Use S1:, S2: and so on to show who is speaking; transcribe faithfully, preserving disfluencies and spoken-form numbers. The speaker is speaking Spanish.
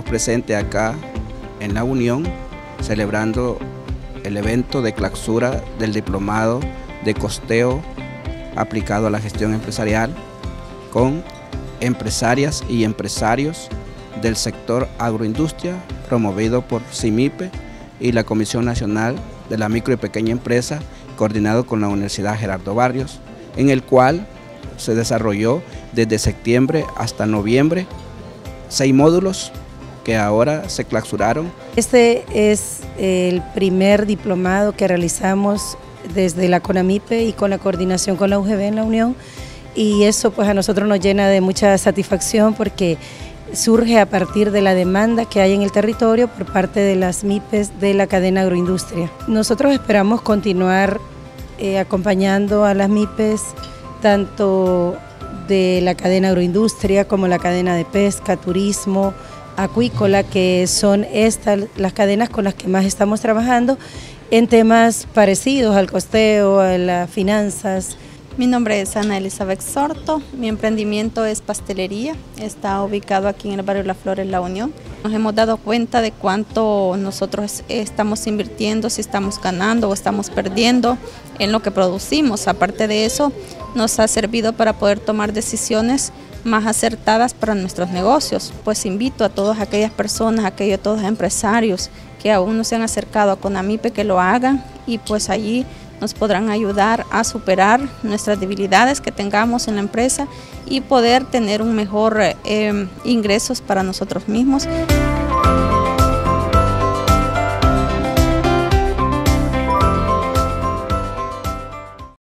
S1: presentes acá en la Unión celebrando el evento de clausura del diplomado de costeo aplicado a la gestión empresarial con empresarias y empresarios del sector agroindustria, promovido por CIMIPE y la Comisión Nacional de la Micro y Pequeña Empresa, coordinado con la Universidad Gerardo Barrios, en el cual se desarrolló desde septiembre hasta noviembre seis módulos que ahora se clausuraron.
S2: Este es el primer diplomado que realizamos desde la CONAMIPE y con la coordinación con la U G B en la Unión, y eso pues a nosotros nos llena de mucha satisfacción porque surge a partir de la demanda que hay en el territorio por parte de las MIPES de la cadena agroindustria. Nosotros esperamos continuar eh, acompañando a las MIPES tanto de la cadena agroindustria como la cadena de pesca, turismo, acuícola, que son estas las cadenas con las que más estamos trabajando en temas parecidos al costeo, a las finanzas.
S3: Mi nombre es Ana Elizabeth Sorto, mi emprendimiento es pastelería, está ubicado aquí en el barrio La Flores, La Unión. Nos hemos dado cuenta de cuánto nosotros estamos invirtiendo, si estamos ganando o estamos perdiendo en lo que producimos. Aparte de eso, nos ha servido para poder tomar decisiones más acertadas para nuestros negocios. Pues invito a todas aquellas personas, a aquellos todos empresarios que aún no se han acercado a CONAMIPE que lo hagan, y pues allí nos podrán ayudar a superar nuestras debilidades que tengamos en la empresa y poder tener un mejor eh, ingresos para nosotros mismos.